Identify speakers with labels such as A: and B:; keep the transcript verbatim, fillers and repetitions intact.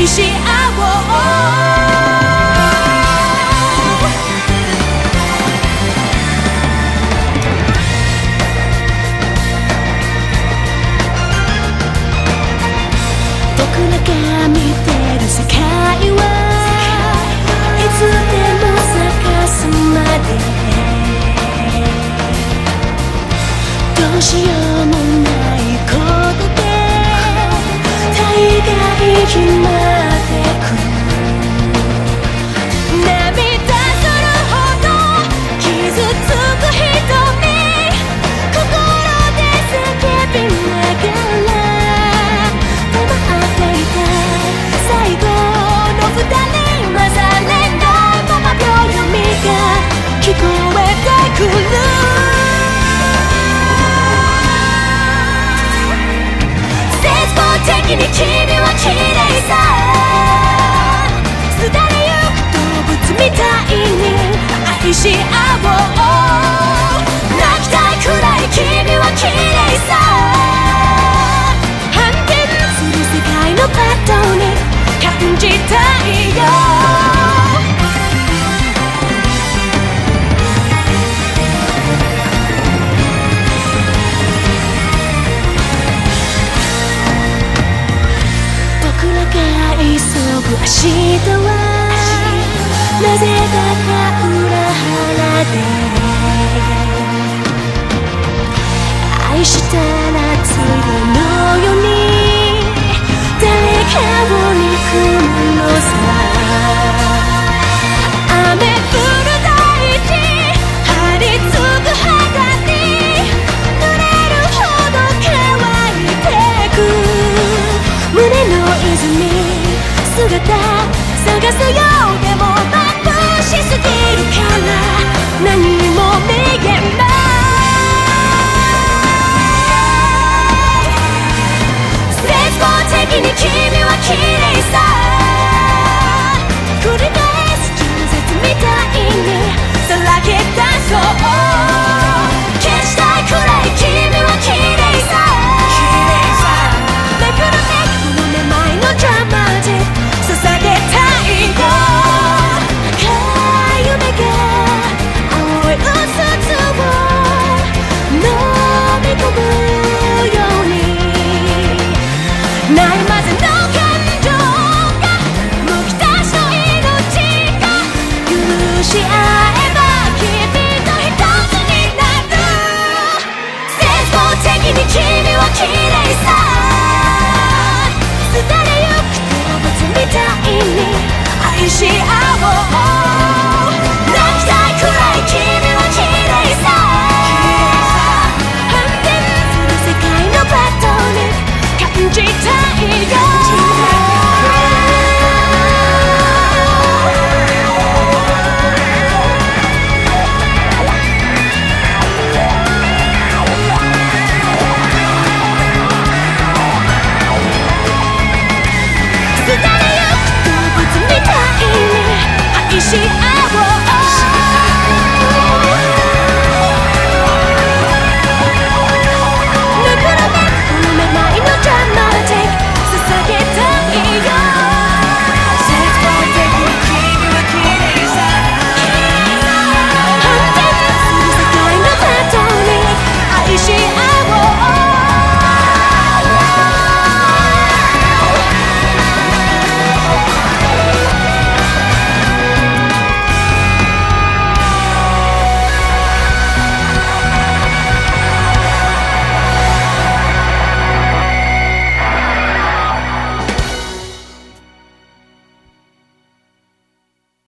A: 愛し合おう。僕らが見てる世界はいつでも咲かすまで、どうしようもないことで大概決まってく。涙するほど傷つく瞳、心で叫びながら黙っていた最後の二人、混ざれないまま秒読みが聞こえてくる。絶望的に君は綺麗さ、すだれゆく動物みたいに愛し合おう。泣きたいくらい君は綺麗さ、反転する世界のパッドに感じたいよ。急ぐ明日はなぜだか裏腹で、愛したら次のように誰かを憎むのさ。雨降る大地、張り付く肌に濡れるほど乾いてく胸の泉、姿探すようでも眩しすぎるから何も見えない。絶望的に君は綺麗さ、繰り返す中絶みたいにさらけ出そう。消したいくらい君は綺麗さ、めくるめくこのめまいのドラマで捧げたいよ。赤い夢が青い嘘を飲み込むように、ないまぜの感情がむき出しの命が許し合えば君と一つになる。絶望的に君は綺麗さ、すだれゆく動物みたいに愛し合おう。泣きたいくらい君は綺麗さ、反転する世界のパッドに感じたいよ。すだれゆく動物みたいに愛し合おう。